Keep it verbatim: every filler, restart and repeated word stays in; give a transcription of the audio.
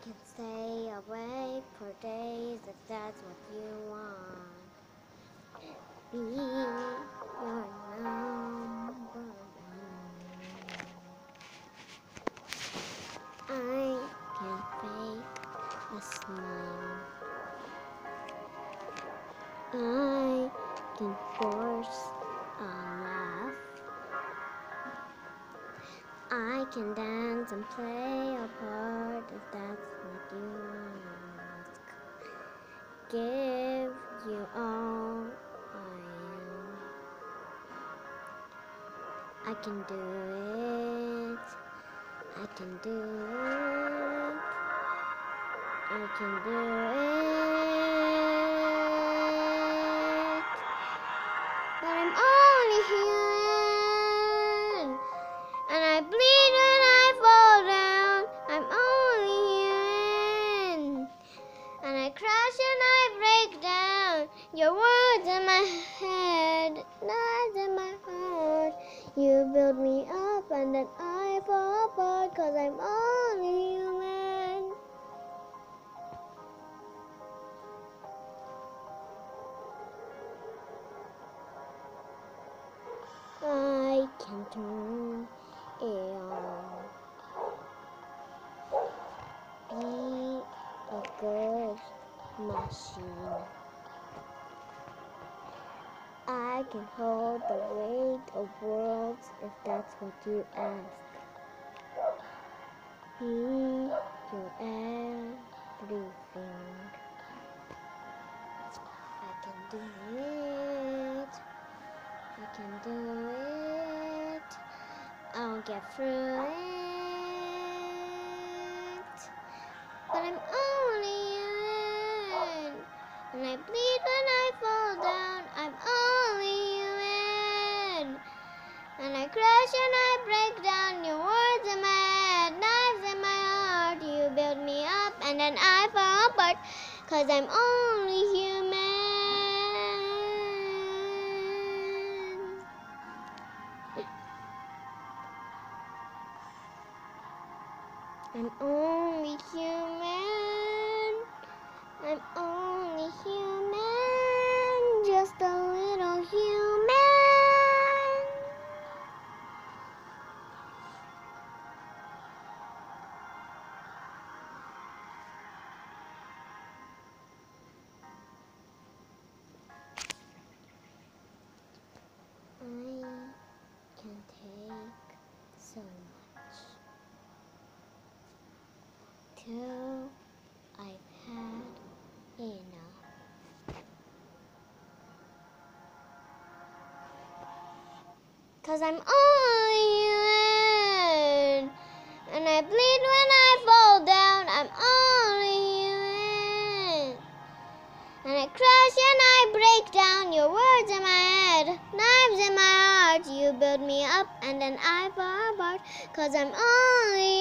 can stay awake for days if that's what you want. Be your number one. I can fake a smile. I can force a laugh. I can dance and play a part if that's what you ask. Give you all I am. I can do it. I can do it. I can do it. But I'm only human, and I bleed when I fall down. I'm only human, and I crash and I break down. Your words in my head, knives in my heart. You build me up and then I fall apart, 'cause I'm only human. I can turn it on. Be a good machine. I can hold the weight of worlds if that's what you ask. Be your everything. I can do it. I can do it. I'll get through it. But I'm only human, and I bleed when I fall down. I'm only human, and I crash and I break down. Your words in my head, knives in my heart. You build me up and then I fall apart, 'cause I'm only human. I'm only human. I'm only human. Just a little human. I can take so much till I've had enough. 'Cause I'm only human, and I bleed when I fall down. I'm only human, and I crash and I break down. Your words in my head, knives in my heart. You build me up and then I fall apart, 'cause I'm only